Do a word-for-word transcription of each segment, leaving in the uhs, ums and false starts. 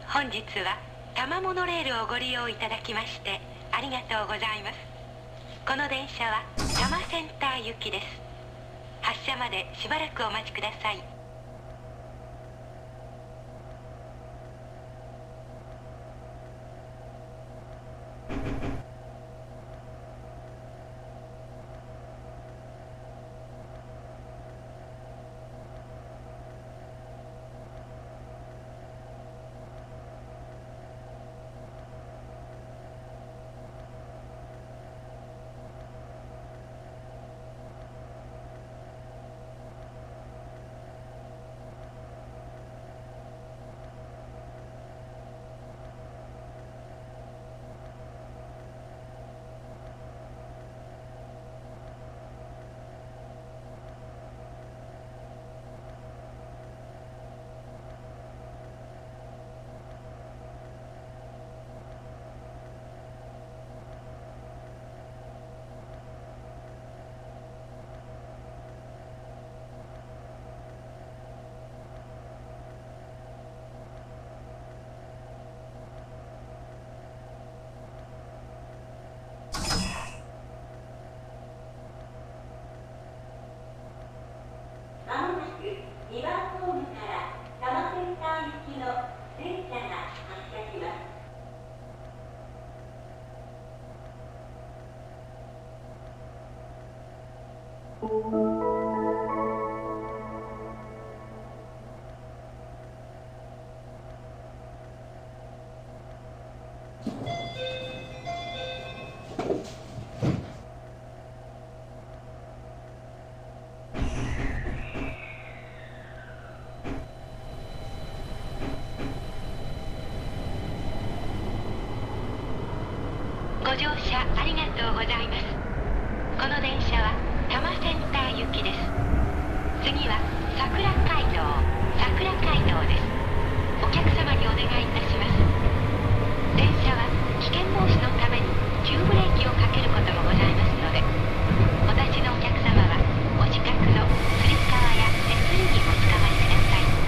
本日は多摩モノレールをご利用いただきましてありがとうございます。この電車は多摩センター行きです。発車までしばらくお待ちください。にばんホームから多摩センター行きの電車が発車します。ご乗車ありがとうございます。この電車は多摩センター行きです。次は桜街道、桜街道です。お客様にお願いいたします。電車は危険防止のために急ブレーキをかけることもございますので、お立ちのお客様はお近くのつり革や手すりにおつかまりください。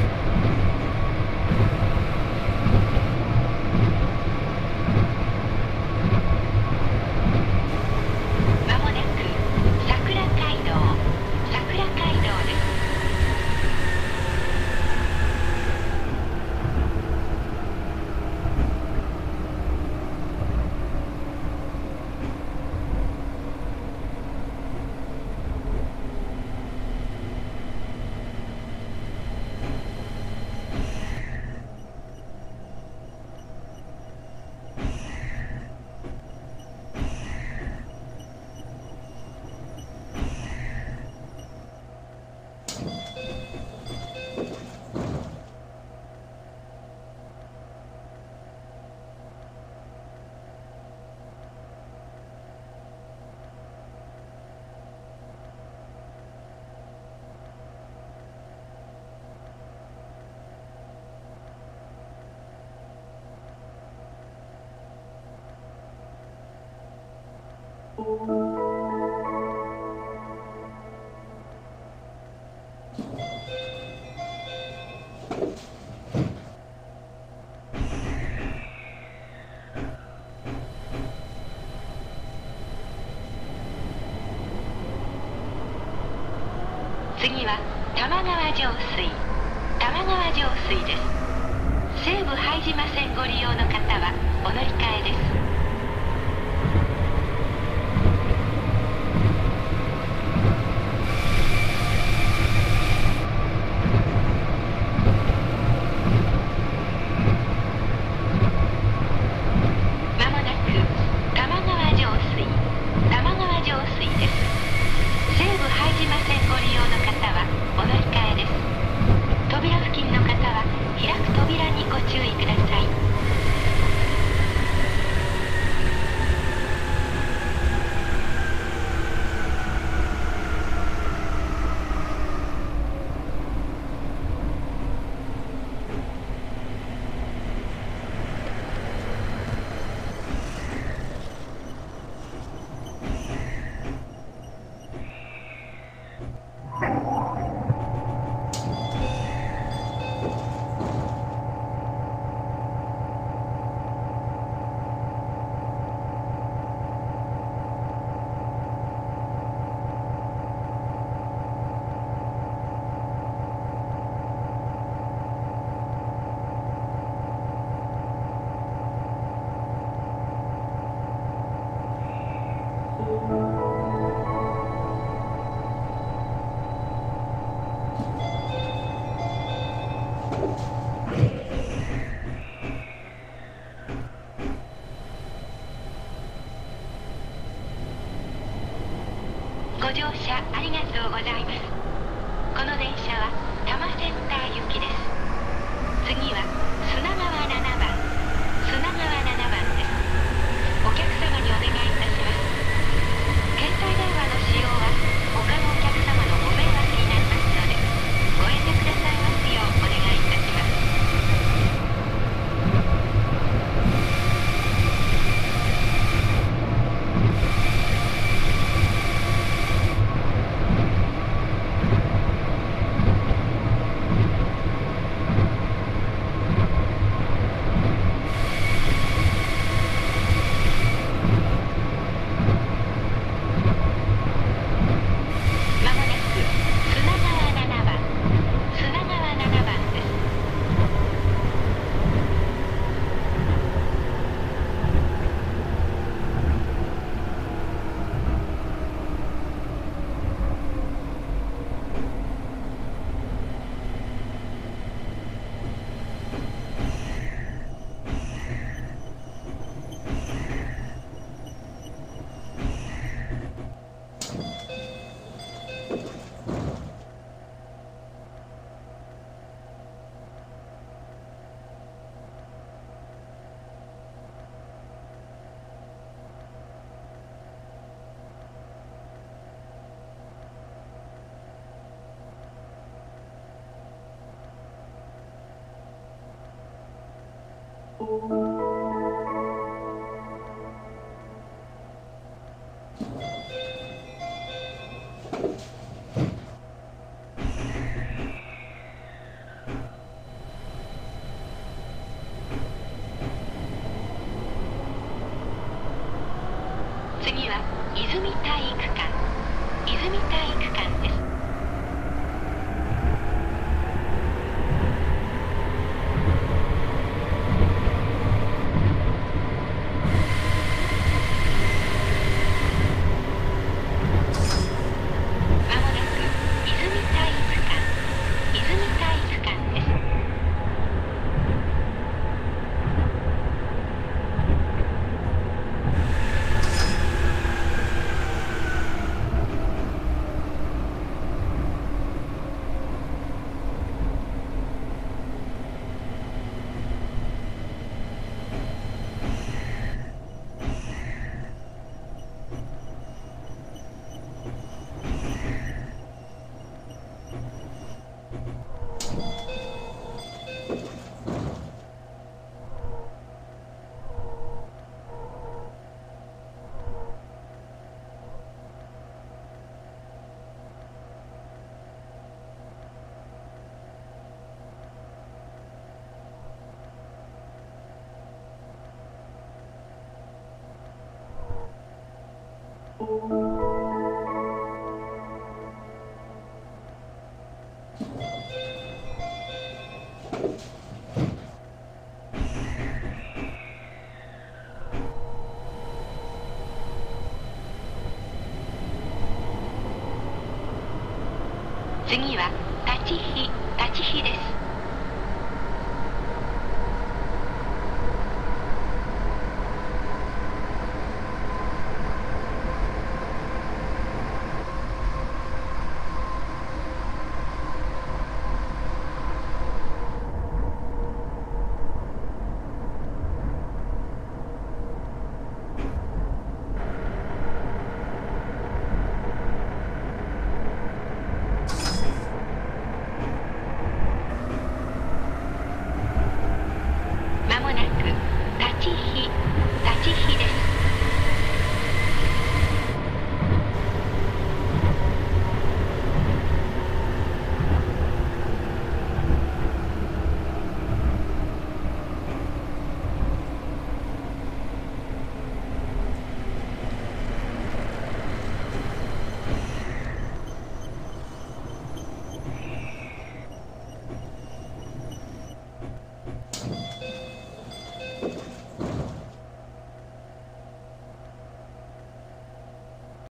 次は多摩川上水、多摩川上水です。西武拝島線ご利用の方はお乗り換えです。扉にご注意ください。 ありがとうございます。この電車は多摩センター行きです。次は砂川ななばん、砂川ななばんです。お客様にお願いいたします。携帯電話の使用は他のお客様のご迷惑になりますので、ご遠慮くださいますようお願いいたします。まもなく砂川ななばん、砂川ななばんです。次は泉体育館、泉体育館です。まもなく泉体育館、泉体育館です。次は立ち火、立ち火です。